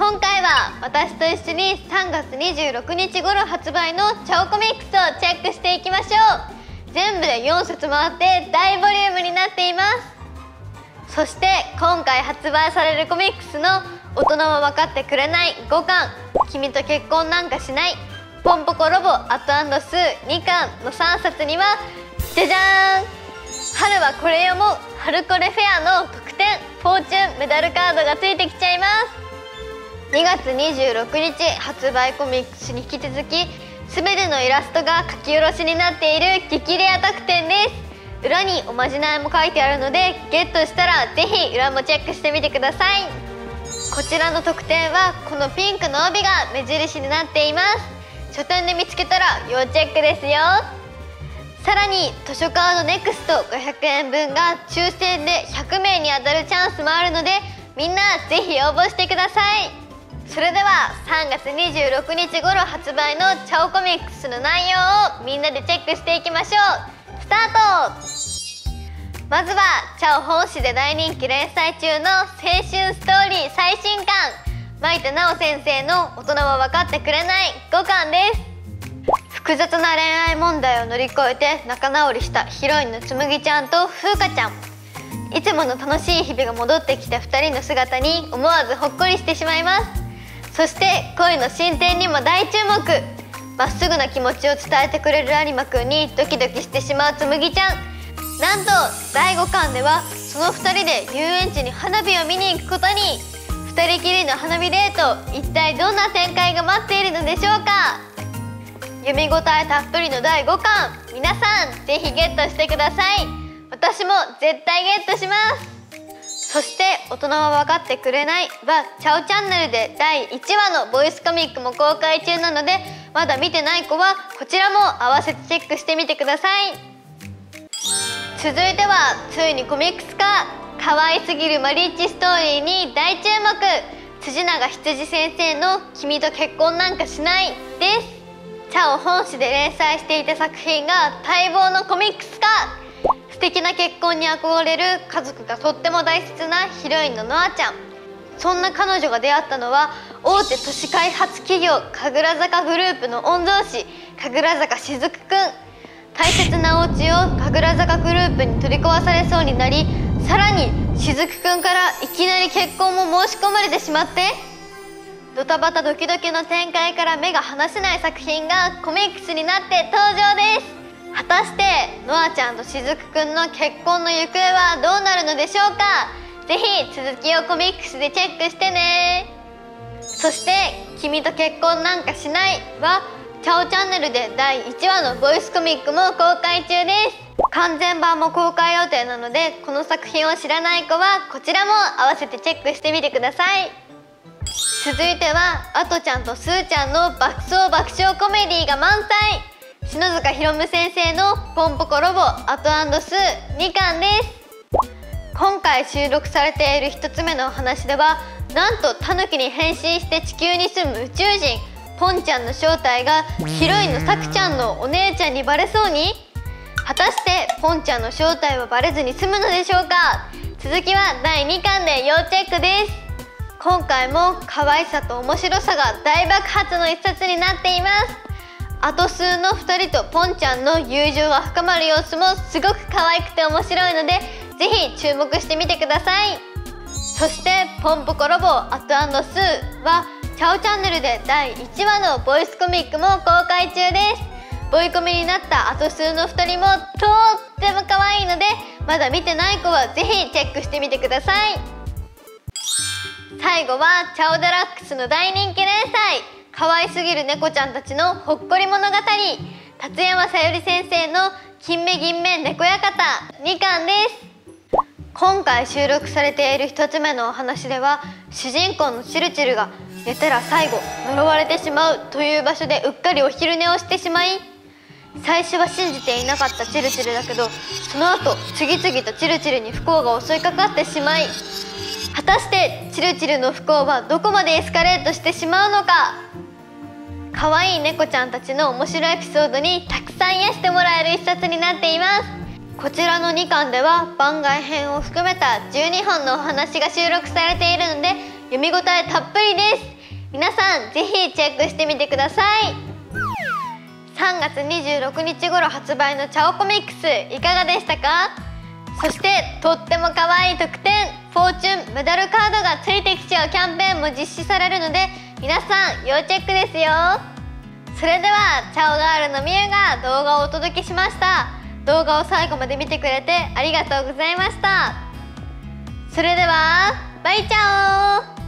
今回は私と一緒に3月26日頃発売のチャオコミックスをチェックしていきましょう。全部で4冊もあって大ボリュームになっています。そして今回発売されるコミックスの大人は分かってくれない5巻、君と結婚なんかしない、ポンポコロボアト&スー2巻の3冊にはじゃじゃーん、春はこれ読もう春コレフェアの特典フォーチュンメダルカードがついてきちゃいます。2月26日発売コミックスに引き続き全てのイラストが書き下ろしになっている激レア特典です。裏におまじないも書いてあるのでゲットしたらぜひ裏もチェックしてみてください。こちらの特典はこのピンクの帯が目印になっています。書店で見つけたら要チェックですよ。さらに図書カードネクスト500円分が抽選で100名に当たるチャンスもあるのでみんなぜひ応募してください。それでは3月26日頃発売のチャオコミックスの内容をみんなでチェックしていきましょう。スタート。まずはチャオ本誌で大人気連載中の青春ストーリー最新巻、前田直先生の大人は分かってくれない5巻です。複雑な恋愛問題を乗り越えて仲直りしたヒロインのつむぎちゃんとふうかちゃん。いつもの楽しい日々が戻ってきた2人の姿に思わずほっこりしてしまいます。そして恋の進展にも大注目。まっすぐな気持ちを伝えてくれる有馬くんにドキドキしてしまうつむぎちゃん。なんと第5巻ではその2人で遊園地に花火を見に行くことに。2人きりの花火デート、一体どんな展開が待っているのでしょうか。読み応えたっぷりの第5巻、皆さんぜひゲットしてください。私も絶対ゲットします。そして大人は分かってくれないはチャオチャンネルで第1話のボイスコミックも公開中なのでまだ見てない子はこちらも合わせてチェックしてみてください。続いてはついにコミックス化、可愛すぎるマリッジストーリーに大注目、辻永羊先生の君と結婚なんかしないです。チャオ本誌で連載していた作品が待望のコミックス化。素敵な結婚に憧れる家族がとっても大切なヒロインのノアちゃん。そんな彼女が出会ったのは大手都市開発企業神楽坂グループの御曹司神楽坂しずくくん。大切なお家を神楽坂グループに取り壊されそうになり、さらにしずくくんからいきなり結婚も申し込まれてしまって、ドタバタドキドキの展開から目が離せない作品がコミックスになって登場です。果たしてノアちゃんとしずくくんの結婚の行方はどうなるのでしょうか。ぜひ続きをコミックスでチェックしてね。そして君と結婚なんかしないはチャオチャンネルで第1話のボイスコミックも公開中です。完全版も公開予定なのでこの作品を知らない子はこちらも合わせてチェックしてみてください。続いてはあとちゃんとすーちゃんの爆笑爆笑コメディが満載、篠塚ひろむ先生のポンポコロボアト&スー2巻です。今回収録されている1つ目のお話ではなんとタヌキに変身して地球に住む宇宙人ポンちゃんの正体がヒロインのさくちゃんのお姉ちゃんにバレそうに。果たしてポンちゃんの正体はバレずに済むのでしょうか。続きは第2巻で要チェックです。今回も可愛さと面白さが大爆発の一冊になっています。あと数の2人とポンちゃんの友情が深まる様子もすごく可愛くて面白いのでぜひ注目してみてください。そしてポンポコロボアト&スーはチャオチャンネルで第1話のボイスコミックも公開中です。ボイコミになったあと数の2人もとっても可愛いのでまだ見てない子はぜひチェックしてみてください。最後はチャオデラックスの大人気連載、可愛すぎる猫ちゃんたちのほっこり物語、辰山さゆり先生の金目銀目猫館2巻です。今回収録されている1つ目のお話では主人公のチルチルが寝たら最後呪われてしまうという場所でうっかりお昼寝をしてしまい、最初は信じていなかったチルチルだけどその後次々とチルチルに不幸が襲いかかってしまい、果たしてチルチルの不幸はどこまでエスカレートしてしまうのか。可愛い猫ちゃんたちの面白いエピソードにたくさん癒してもらえる一冊になっています。こちらの2巻では番外編を含めた12本のお話が収録されているので読み応えたっぷりです。 皆さんぜひチェックしてみてください。3月26日頃発売のチャオコミックスいかがでしたか？そしてとっても可愛い特典フォーチュンメダルカードがついてきちゃうキャンペーンも実施されるので皆さん要チェックですよ。それではチャオガールのみゆが動画をお届けしました。動画を最後まで見てくれてありがとうございました。それではバイチャオ。